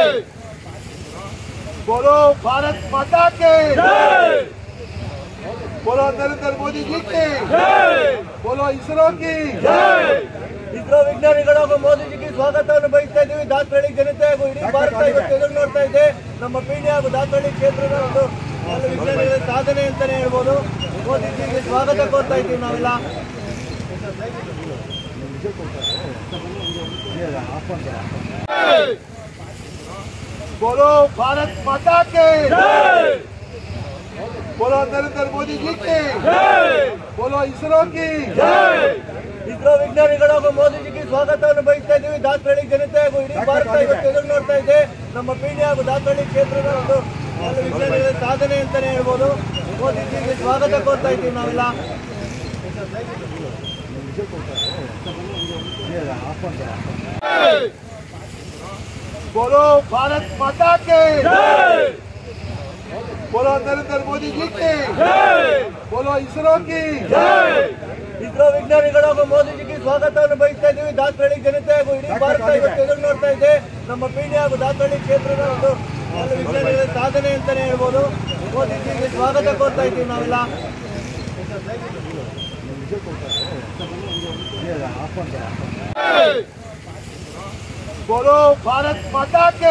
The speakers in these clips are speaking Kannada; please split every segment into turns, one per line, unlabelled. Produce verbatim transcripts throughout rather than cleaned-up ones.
बोलो भारत माता के बोलो नरेंद्र मोदी जी की बोलो इसरो की
इसरो ವಿಜ್ಞಾನಿಗಳು ಮೋದಿಜಿಗೆ ಸ್ವಾಗತವನ್ನು ಬಯಸ್ತಾ ಇದ್ದೀವಿ. ದಾಸರಳ್ಳಿ ಜನತೆ ಹಾಗೂ ಇಡೀ ಭಾರತ ಇವತ್ತು ಎದುರು ನೋಡ್ತಾ ಇದೆ. ನಮ್ಮ ಪೀಣ್ಯ ಹಾಗೂ ದಾಸರಳ್ಳಿ ಕ್ಷೇತ್ರದ ಒಂದು ವಿಜ್ಞಾನಿಗಳ ಸಾಧನೆ ಅಂತಾನೆ ಹೇಳ್ಬೋದು. ಮೋದಿಜಿಗೆ ಸ್ವಾಗತ ಕೋರ್ತಾ ಇದ್ದೀವಿ ನಾವೆಲ್ಲ.
बोलो भारत माता के बोलो नरेंद्र मोदी जी की बोलो इसरो की
इसरो ವಿಜ್ಞಾನಿಗಳು ಹಾಗೂ ಮೋದಿಜಿಗೆ ಸ್ವಾಗತವನ್ನು ಬಯಸ್ತಾ ಇದ್ದೀವಿ. ದಾಸರಳ್ಳಿ ಜನತೆ ಹಾಗೂ ಇಡೀ ಭಾರತ ಇವತ್ತು ಎದುರು ನೋಡ್ತಾ ಇದೆ. ನಮ್ಮ ಪೀಣ್ಯ ಹಾಗೂ ದಾಸರಳ್ಳಿ ಕ್ಷೇತ್ರದ ಒಂದು ವಿಜ್ಞಾನಿಗಳ ಸಾಧನೆ ಅಂತಾನೆ ಹೇಳ್ಬೋದು. ಮೋದಿಜಿಗೆ ಸ್ವಾಗತ ಕೋರ್ತಾ ಇದ್ದೀವಿ ನಾವೆಲ್ಲ.
बोलो भारत माता के बोलो नरेंद्र मोदी जी की बोलो इसरो की
इसरो ವಿಜ್ಞಾನಿಗಳು ಹಾಗೂ ಮೋದಿಜಿಗೆ ಸ್ವಾಗತವನ್ನು ಬಯಸ್ತಾ ಇದ್ದೀವಿ. ದಾಸರಳ್ಳಿ ಜನತೆ ಹಾಗೂ ಇಡೀ ಭಾರತ ಇವತ್ತು ಎದುರು ನೋಡ್ತಾ ಇದೆ. ನಮ್ಮ ಪೀಣ್ಯ ಹಾಗೂ ದಾಸರಳ್ಳಿ ಕ್ಷೇತ್ರದ ಒಂದು ವಿಜ್ಞಾನಿಗಳ ಸಾಧನೆ ಅಂತಾನೆ ಹೇಳ್ಬೋದು. ಮೋದಿಜಿಗೆ ಸ್ವಾಗತ ಕೋರ್ತಾ ಇದ್ದೀವಿ ನಾವೆಲ್ಲ.
बोलो भारत माता के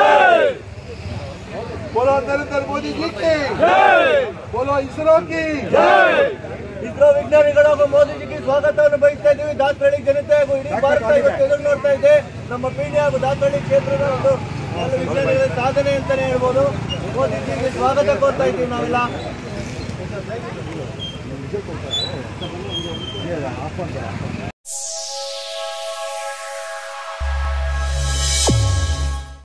बोलो नरेंद्र मोदी जी की बोलो इसरो की
इसरो ವಿಜ್ಞಾನಿಗಳು ಹಾಗೂ ಮೋದಿಜಿಗೆ ಸ್ವಾಗತವನ್ನು ಬಯಸ್ತಾ ಇದ್ದೀವಿ. ದಾಸರಳ್ಳಿ ಜನತೆ ಹಾಗೂ ಇಡೀ ಭಾರತ ಇವತ್ತು ಎದುರು ನೋಡ್ತಾ ಇದೆ. ನಮ್ಮ ಪೀಣ್ಯ ಹಾಗೂ ದಾಸರಳ್ಳಿ ಕ್ಷೇತ್ರದ ಒಂದು ವಿಜ್ಞಾನಿಗಳ ಸಾಧನೆ ಅಂತಾನೆ ಹೇಳ್ಬೋದು. ಮೋದಿಜಿಗೆ ಸ್ವಾಗತ ಕೋರ್ತಾ ಇದ್ದೀವಿ ನಾವೆಲ್ಲ.